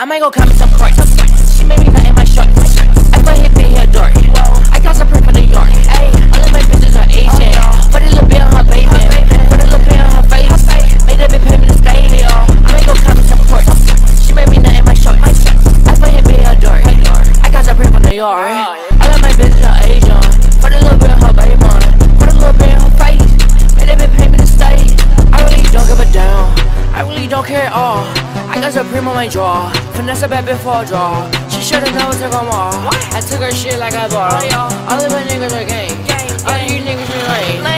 might go come some court. She made me nut in my shorts. I put hip in her door. I got some print from New York. Ayy, all of my bitches are Asian. Put a little bit on her baby. Put a little bit on her face. Made that bitch pay me to stay. I might go come some court. She made me nut in my shorts. I put hip in her door. I got some print from New York. All of my bitches are Asian. Put a little bit on her baby. Put a little bit on her face. Made that bitch pay me to stay. I really don't give a damn. I really don't care at all. I got Supreme on my jaw. Finesse a bad before I draw. She should've known took them all. I took her shit like I bought. All of my niggas are gang. All of you niggas are lame.